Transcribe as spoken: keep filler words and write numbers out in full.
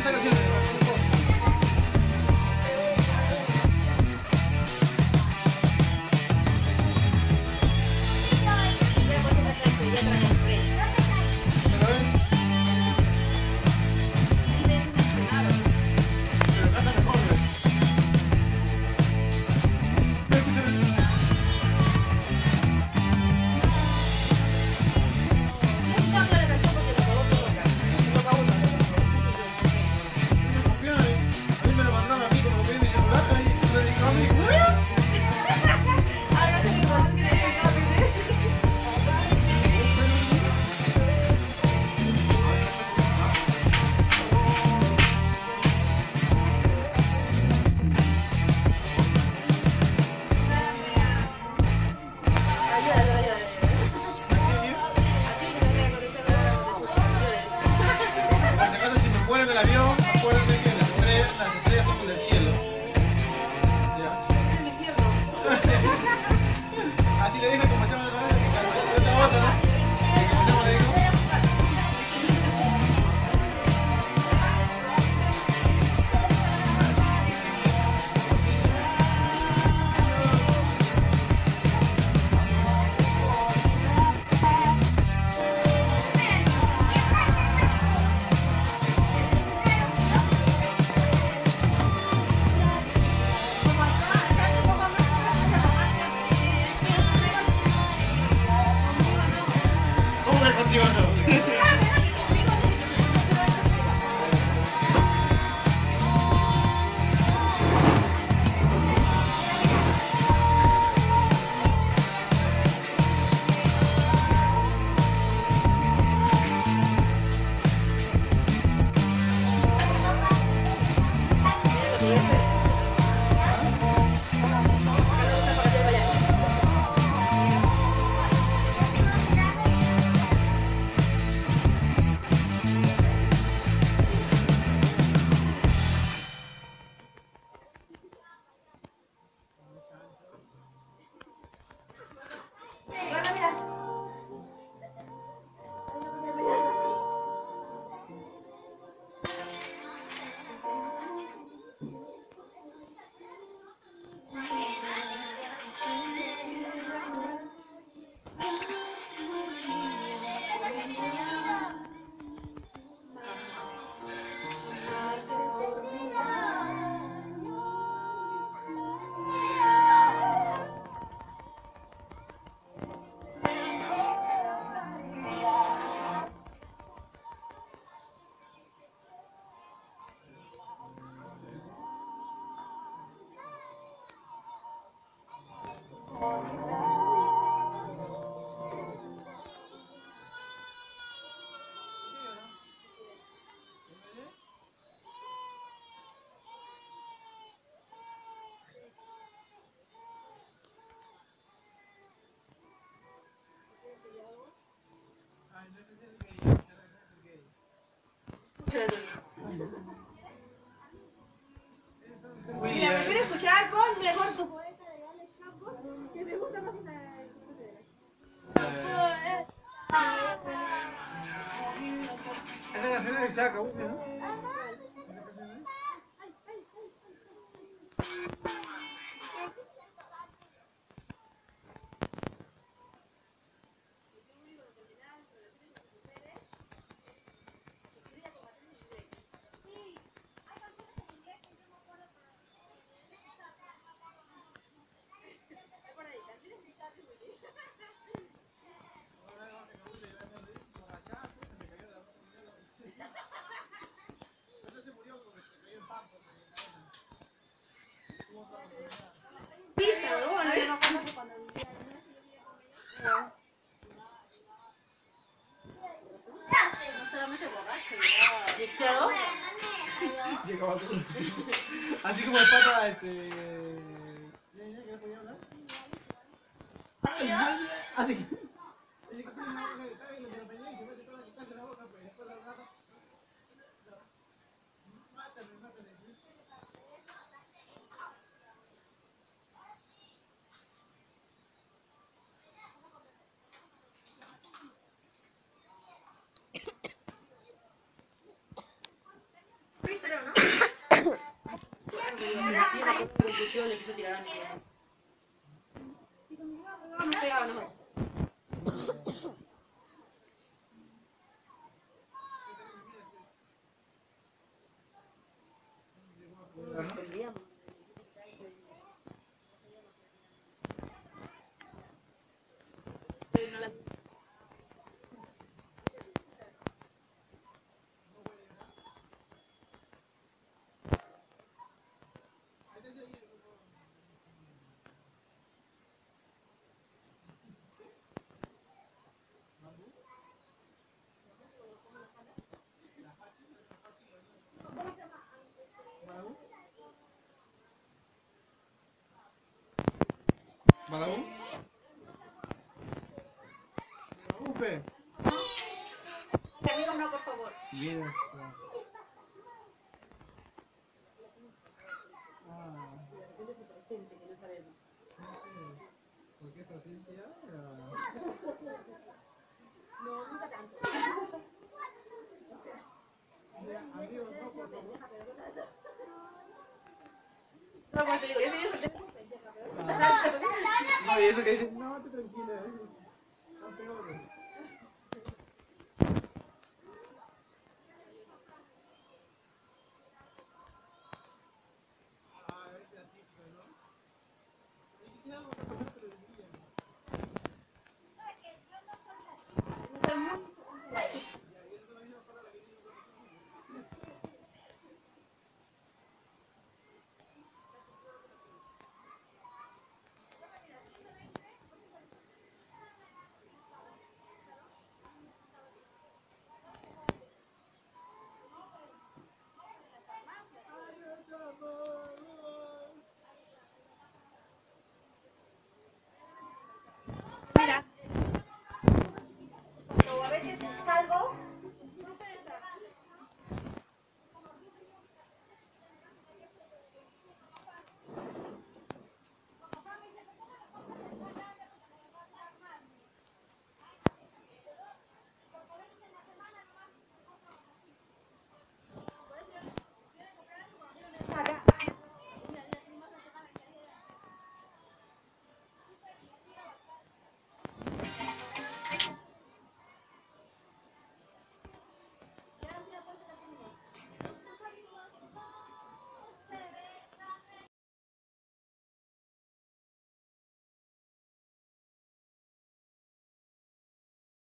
Mira, prefiero escuchar con mejor tu poeta de Alex Campos, que me gusta más la... Esa canción es de Chaca, ¿no? Llegaba todo. Así como el pata, este... ¿qué podía hablar? Así que... el cuchillo le quiso tirar a mi vieja. No me pegaba, no. ¿Malaú? Upe. Amigo, no, por favor. Bien. Ah. ¿Por qué Patricia? No, nunca tanto. Amigos, no, por favor. No, como te digo, yo te digo que No, y eso que dicen, no, te tranquila. No te ores. mira, cuando a veces salgo